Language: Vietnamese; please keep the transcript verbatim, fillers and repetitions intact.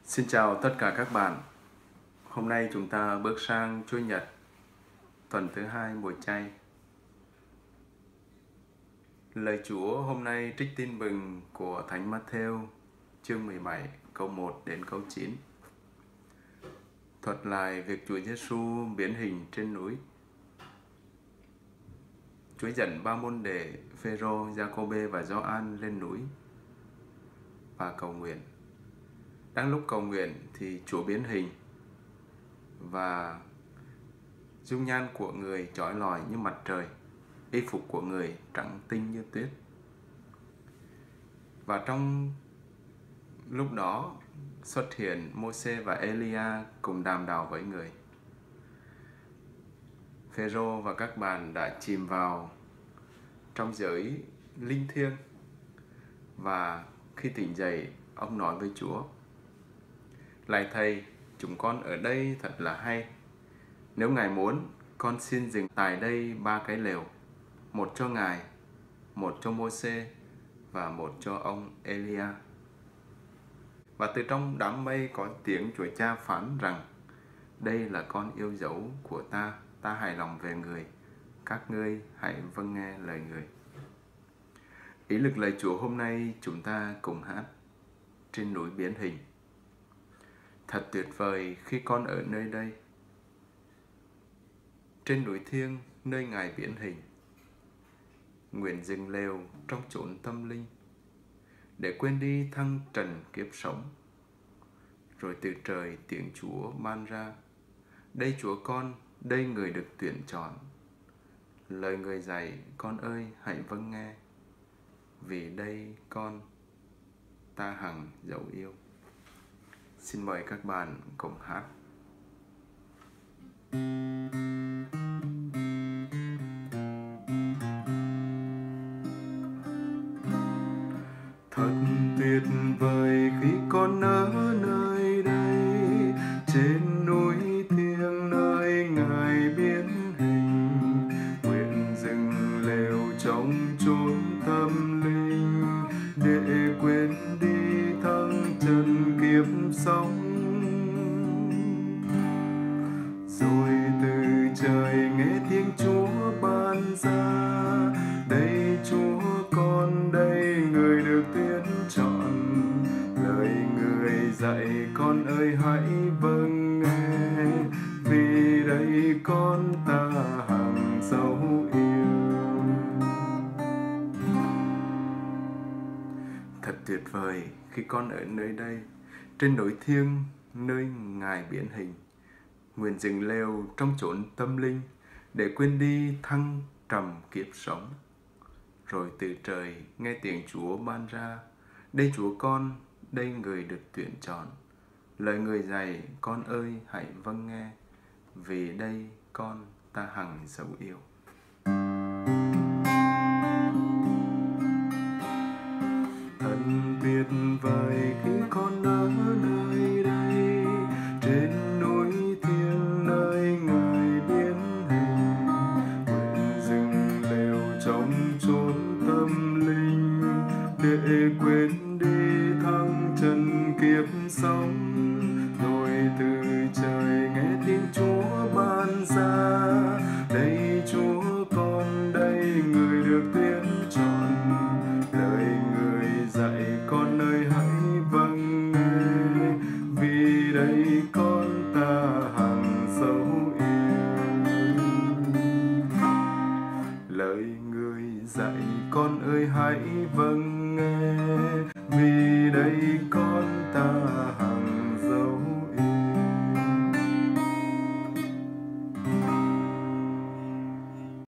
Xin chào tất cả các bạn. Hôm nay chúng ta bước sang Chủ nhật, tuần thứ hai mùa chay. Lời Chúa hôm nay trích tin mừng của Thánh Matthew, chương mười bảy, câu một đến câu chín. Thuật lại việc Chúa Giêsu biến hình trên núi. Chúa dẫn ba môn đệ Phêrô, Giacôbê và Gioan lên núi và cầu nguyện. Đang lúc cầu nguyện thì Chúa biến hình và dung nhan của người chói lọi như mặt trời, y phục của người trắng tinh như tuyết. Và trong lúc đó xuất hiện Mô-sê và Ê-li-a cùng đàm đạo với người. Phêrô và các bạn đã chìm vào trong giới linh thiêng, và khi tỉnh dậy, ông nói với Chúa: "Lạy Thầy, chúng con ở đây thật là hay. Nếu Ngài muốn, con xin dừng tại đây ba cái lều, một cho Ngài, một cho Mô-sê và một cho ông Ê-li-a." Và từ trong đám mây có tiếng Chúa Cha phán rằng: "Đây là con yêu dấu của ta, ta hài lòng về người, các ngươi hãy vâng nghe lời người." Ý lực lời Chúa hôm nay chúng ta cùng hát trên núi biến hình. Thật tuyệt vời khi con ở nơi đây, trên núi thiêng nơi Ngài biến hình. Nguyện dừng lều trong chốn tâm linh, để quên đi thăng trần kiếp sống. Rồi từ trời tiếng Chúa ban ra: "Đây Chúa con, đây người được tuyển chọn. Lời người dạy, con ơi hãy vâng nghe. Vì đây con, ta hằng dấu yêu." Xin mời các bạn cùng hát. Thật tuyệt vời khi con ở nơi đây, trên núi thiêng nơi Ngài biến hình. Nguyện dừng lều trong chốn tâm linh, để quên đi thăng trần kiếp sống. Rồi từ trời nghe tiếng Chúa ban ra: "Đây Chúa con, đây người được tuyển chọn. Lời người dạy, con ơi hãy vâng nghe. Vì đây con, ta hằng dấu yêu." Thật tuyệt vời khi con ở nơi đây, trên núi thiêng nơi Ngài biến hình. Nguyện dừng lều trong chốn tâm linh, để quên đi thăng trầm kiếp sống. Rồi từ trời nghe tiếng Chúa ban ra: "Đây Chúa con, đây người được tuyển chọn. Lời người dạy, con ơi hãy vâng nghe. Vì đây con, ta hằng dấu yêu." Thật tuyệt vời khi con ở nơi đây, trên núi thiêng nơi Ngài biến hình. Nguyện dừng lều trong chốn tâm linh, để quên đi thăng trần kiếp sống. Rồi từ trời nghe tiếng Chúa ban ra: "Đây Chúa con, đây người được tuyển chọn. Lời người dạy, con ơi hãy vâng nghe. Vì đây con, ta hằng dấu yêu." Lời người dạy, con ơi hãy vâng nghe. Vì đây con, ta hằng